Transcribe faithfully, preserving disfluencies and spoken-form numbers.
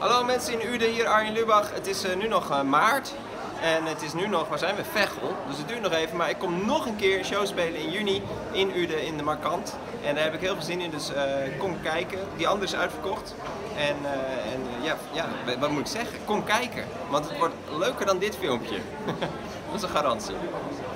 Hallo mensen in Uden, hier Arjen Lubach. Het is uh, nu nog uh, maart en het is nu nog, waar zijn we? Veghel. Dus het duurt nog even, maar ik kom nog een keer een show spelen in juni in Uden in de Markant. En daar heb ik heel veel zin in, dus uh, kom kijken. Die andere is uitverkocht. En, uh, en uh, ja, ja, wat moet ik zeggen? Kom kijken, want het wordt leuker dan dit filmpje. Dat is een garantie.